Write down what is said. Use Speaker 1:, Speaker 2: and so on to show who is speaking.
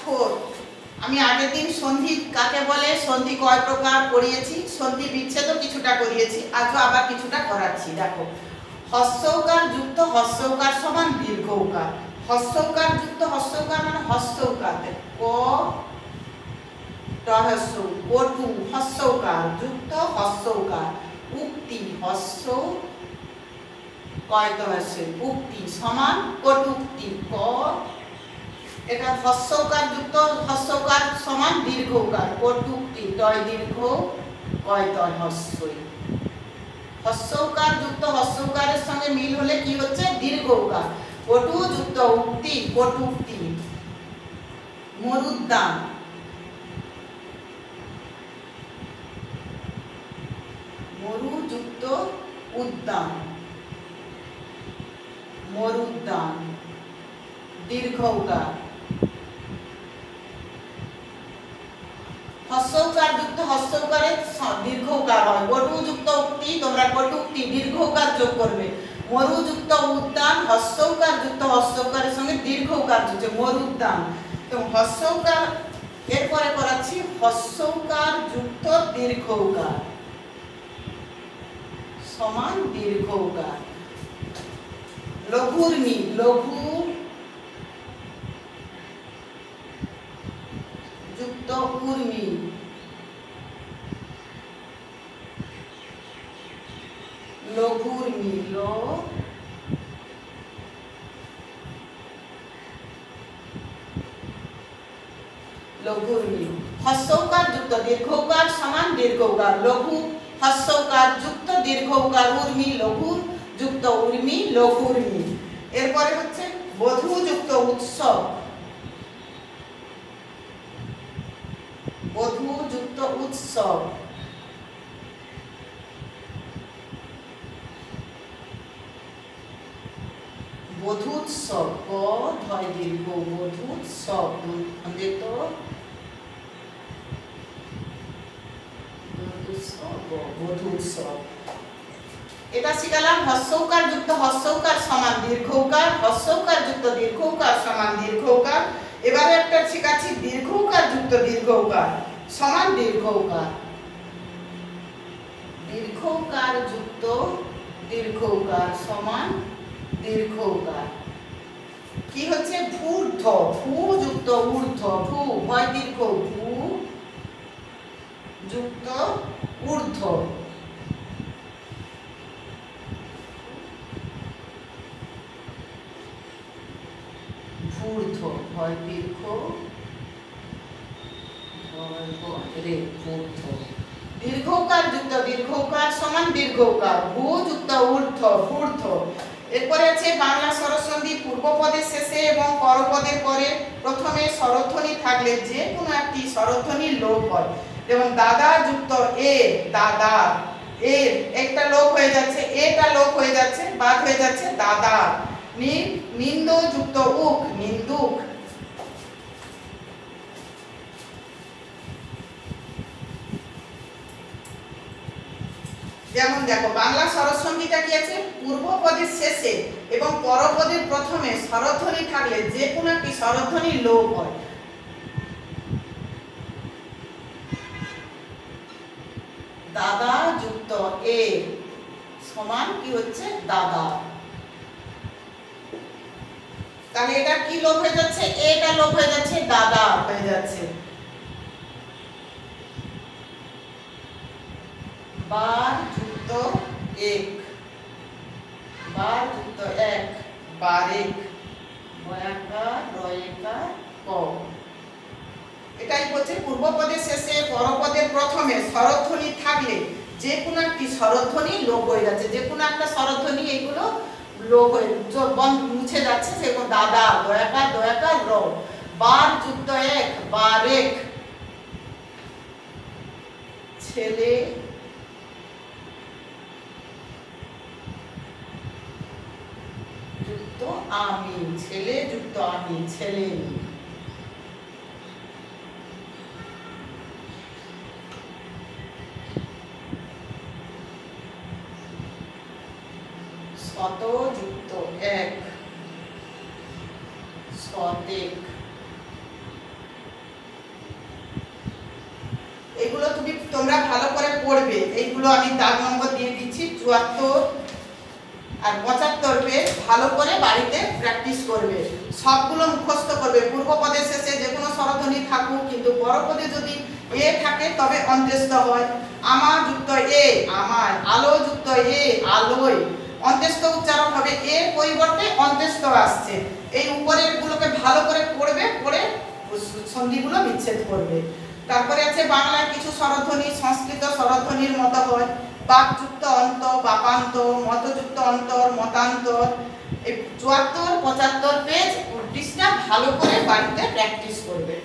Speaker 1: 4 আমি আগের দিন সন্ধি কাকে বলে, সন্ধি কয় প্রকার পড়িয়েছি, সন্ধি বিচ্ছেদও কিছুটা করিয়েছি, আজও আবার কিছুটা করাচ্ছি। দেখো, হস্যৌকার যুক্ত হস্যৌকার সমান দীর্ঘৌকার। হস্যৌকার যুক্ত হস্যৌকার মানে হস্যৌকার, ক ট হস্য, কটু হস্যৌকার যুক্ত হস্যৌকার, উক্তি হস্য কয়ত হস্য, উক্তি সমান কটুক্তি, ক এটা হস্যৌকার যুক্ত হস্যৌকার সমান দীর্ঘৌকার, কটুক্তি টয় দীর্ঘ কয়তয় হস্যই। হস্যৌকার যুক্ত হস্যৌকারের সঙ্গে মিল হলে কি হচ্ছে, দীর্ঘৌকার। কটু যুক্ত উক্তি কটুক্তি, মরুদ্যান মরু যুক্ত উদ্যান, মরুদ্যান দীর্ঘৌকার। হস্যৌকার যুক্ত হস্যৌকারে দীর্ঘৌকার হয়। কটু যুক্ত উক্তি তোমরা কটুক্তি দীর্ঘৌকার যোগ করবে। মরু যুক্ত উদ্যান হস্যৌকার যুক্ত হস্যৌকারের সঙ্গে দীর্ঘৌকার যুক্ত মরুদ্যান। এবং হস্যৌকার এরপরে করাচ্ছি হস্যৌকার যুক্ত দীর্ঘৌকার সমান দীর্ঘৌকার। লঘুর্মি লঘু যুক্ত উর্মি, লঘুর্মি ল লঘুর্মি। হস্যৌকার যুক্ত দীর্ঘৌকার সমান দীর্ঘৌকার, লঘু হস্যৌকার যুক্ত দীর্ঘৌকার উর্মি, লঘু যুক্ত উর্মি লঘুর্মি। এরপরে হচ্ছে বধূ যুক্ত উৎসব, বধূ যুক্ত উৎসব, বধূৎসব ক ধয় দীর্ঘ, বধূৎসব তো বধূৎসব। এটা শিখালাম হস্যৌকার যুক্ত হস্যৌকার সমান দীর্ঘৌকার, হস্যৌকার যুক্ত দীর্ঘৌকার সমান দীর্ঘৌকার। এবারে একটা শিখাচ্ছি দীর্ঘৌকার যুক্ত দীর্ঘৌকার সমান দীর্ঘৌকার, দীর্ঘৌকার যুক্ত দীর্ঘৌকার সমান দীর্ঘৌকার। কি হচ্ছে ভূর্ধ, ভূ যুক্ত ঊর্ধ্ব, ভূ ভয় দীর্ঘ, ভূ যুক্ত ঊর্ধ্ব, ভূর্ধ ভয় দীর্ঘ রে ভূর্ধ। দীর্ঘৌকার যুক্ত দীর্ঘৌকার সমান দীর্ঘৌকার, ভূ যুক্ত ঊর্ধ্ব ভূর্ধ। এরপরে আছে বাংলা স্বরসন্ধি পূর্বপদের শেষে এবং পরপদের পরে প্রথমে স্বরধ্বনি থাকলে যে কোনো একটি স্বরধ্বনি লোপ হয়। যেমন দাদা যুক্ত এ, দাদা এর একটা লোপ হয়ে যাচ্ছে, এটা লোপ হয়ে যাচ্ছে, বাদ হয়ে যাচ্ছে দাদা। নিন্দ যুক্ত উক, নিন্দুক। যেমন দেখো বাংলা স্বরসন্ধিটা কি আছে, পূর্বপদের শেষে এবং পরপদের প্রথমে স্বরধ্বনি থাকলে যে কোনো একটি স্বরধ্বনি লোপ হয়। দাদা যুক্ত এ সমান কি হচ্ছে দাদা। তাহলে এটা কি লোপ হয়ে যাচ্ছে, এটা লোপ হয়ে যাচ্ছে, দাদা হয়ে যাচ্ছে। বার যুক্ত এক, বার যুক্ত এক, বারেক, বয়াকার রয়েকার ক। এটাই হচ্ছে পূর্বপদের শেষে পরপদের প্রথমে স্বরধ্বনি থাকলে যে কোনো একটি স্বরধ্বনি লোপ হয়ে যাচ্ছে, যে কোনো একটা স্বরধ্বনি এইগুলো লোপ হয়ে মুছে যাচ্ছে। সেরকম দাদা দয়াকার দয়াকার র, বার যুক্ত এক, বারেক, ছেলে যুক্ত আমি, ছেলে যুক্ত আমি, ছেলে। শত যুক্ত এক, শতেক। শব্দগুলি তোমরা ভালো করে পড়বে। এইগুলো আমি দাগ নম্বর দিয়ে দিচ্ছি। 74 আর 75 পেজ ভালো করে বাড়িতে প্র্যাকটিস করবে, সবগুলো মুখস্থ করবে। পূর্বপদের শেষে যে কোনো স্বরধ্বনি থাকুক, কিন্তু পরপদে যদি এ থাকে তবে অন্ত্যস্ত হয়। আমার যুক্ত এ আমার, আলো যুক্ত এ আলোয়, অন্ত্যস্ত উচ্চারণ হবে। এর পরিবর্তে অন্ত্যস্ত আসছে। এই উপরের গুলোকে ভালো করে পড়বে, পড়ে সন্ধিগুলো বিচ্ছেদ করবে। তারপরে আছে বাংলার কিছু স্বরধ্বনি সংস্কৃত স্বরধ্বনির মতো হয়। বাকযুক্ত অন্ত, বাপান্ত, মতযুক্ত অন্তর, মতান্তর। এই 74 75 পেজ পৃষ্ঠা ভালো করে বাড়িতে প্র্যাকটিস করবে।